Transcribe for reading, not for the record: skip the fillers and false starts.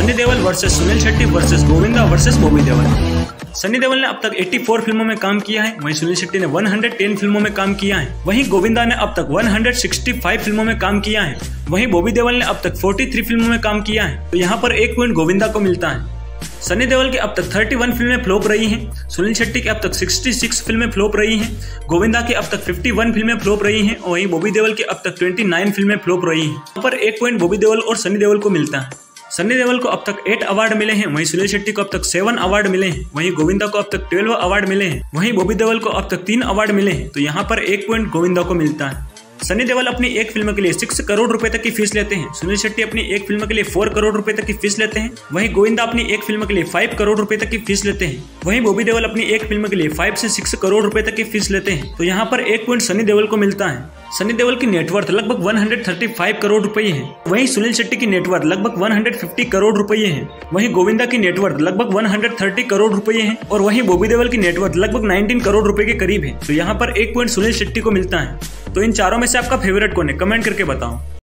Sunny Deol versus Sunil Shetty versus Govinda versus Bobby Deol. Sunny Deol ने अब तक 84 फिल्मों में काम किया है, वहीं सुनील शेट्टी ने 110 फिल्मों में काम किया है, वहीं गोविंदा ने अब तक 165 फिल्मों में काम किया है, वहीं बॉबी देओल ने अब तक 43 फिल्मों में काम किया है। तो यहाँ पर 1 पॉइंट गोविंदा को मिलता है। सनी देओल की अब तक 31 फिल्में फ्लॉप रही हैं, सुनील शेट्टी की अब तक 66 फिल्में फ्लॉप रही हैं, गोविंदा की अब तक 51 फिल्में फ्लॉप रही हैं और वहीं बॉबी देओल की अब तक 29 फिल्में फ्लॉप रही हैं। यहाँ पर 1 पॉइंट बॉबी देओल और सनी देओल को मिलता है। सनी देओल को अब तक 8 अवार्ड मिले हैं, वहीं सुनील शेट्टी को अब तक 7 अवार्ड मिले हैं, वहीं गोविंदा को अब तक 12 अवार्ड मिले हैं, वहीं बॉबी देओल को अब तक 3 अवार्ड मिले हैं। तो यहाँ पर 1 पॉइंट गोविंदा को मिलता है। सनी देओल अपनी एक फिल्म के लिए 6 करोड़ रुपए तक की फीस लेते हैं, सुनील शेट्टी अपनी एक फिल्म के लिए 4 करोड़ रुपए तक की फीस लेते हैं, वहीं गोविंदा अपनी एक फिल्म के लिए 5 करोड़ रुपए तक की फीस लेते हैं, वहीं बॉबी देओल अपनी एक फिल्म के लिए 5 से 6 करोड़ रुपए तक की फीस लेते हैं। तो यहाँ पर 1 पॉइंट सनी देओल को मिलता है। सनी देओल की नेटवर्थ लगभग 135 करोड़ रुपए है, वहीं सुनील शेट्टी की नेटवर्थ लगभग 150 करोड़ रुपए है, वहीं गोविंदा की नेटवर्थ लगभग 130 करोड़ रुपए है और वहीं बॉबी देओल की नेटवर्थ लगभग 19 करोड़ रुपए के करीब है। तो यहाँ पर 1 पॉइंट सुनील शेट्टी को मिलता है। तो इन चारों में से आपका फेवरेट कौन है, कमेंट करके बताओ।